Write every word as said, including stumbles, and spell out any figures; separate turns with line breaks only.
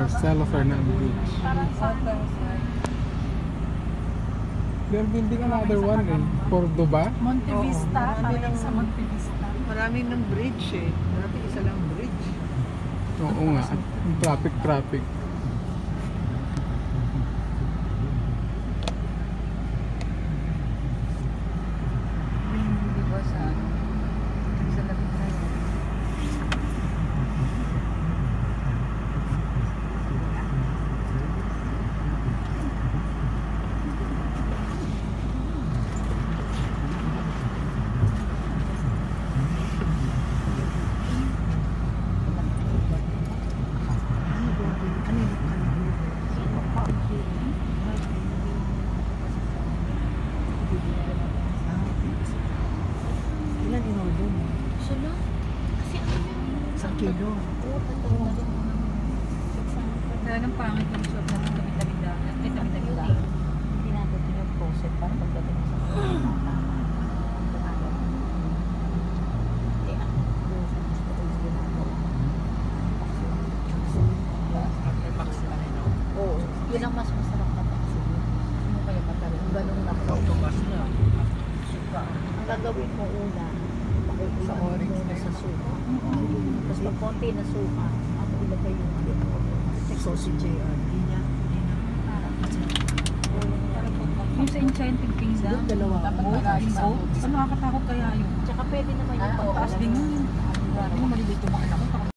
Marcelo Fernan Bridge. They're building another one in Cordoba.
Monte Vista,
Oo,
parang
ng-
sa Monte Vista.
Marami ng bridge eh. Dati isa lang bridge.
Oo nga, yung traffic traffic.
Di ba sa ano? Sa labing na yun. Ilan in-order mo?
Solo? Kasi ano yun?
Isang kilo.
Oo, totoo.
Kaya nang pangit yung shop na tabi-tabi dagat. Eh, tabi-tabi dagat.
Hindi natin ito yung process para pagdating sa Oo, yun ang mas masarap na paksiw. Ano kaya matagal? Kung ganun na
Autobus na. Suka.
ang gagawin mo una,
Sa
pakukulang
orange
mo
na
muna
yun.
sa suka. Tapos pag konti na suka, ako ilagay yung
So si J R, di niya.
Yung sa Enchanted Kingdom,
Dalawa.
dapat malalim out. Saan nakakatakot kaya yun?
Tsaka pwede naman yung
Taas din yun. Ano, maliliit yung mga anak ko.